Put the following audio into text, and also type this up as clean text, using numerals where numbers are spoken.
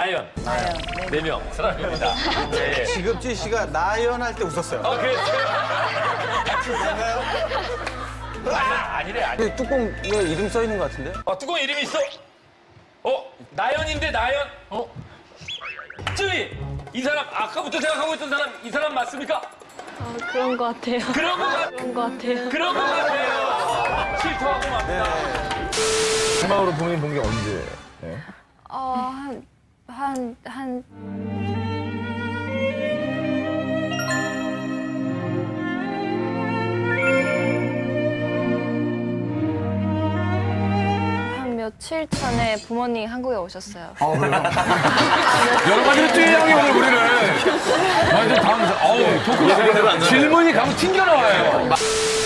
나연. 나연. 네 명 사람입니다. 네. 지급지 씨가 나연할 때 웃었어요. 그랬어요? 진짜요? 아니래, 아니래. 뚜껑에 이름 써 있는 것 같은데? 뚜껑 이름이 있어? 나연인데, 나연? 쯔이! 이 사람, 아까부터 생각하고 있던 사람, 이 사람 맞습니까? 그런 것 같아요. 그런 것 같아요. 그런 것 같아요. 그런 것 같아요. 실토하고 맙니다. 마지막으로 부모님 본 게 언제? 네. 한 며칠 전에 부모님 한국에 오셨어요. 여러 가지 뚜이 형이 오늘 우리를 완전 당황해서. 토크가 질문이 가면 튕겨 나와요.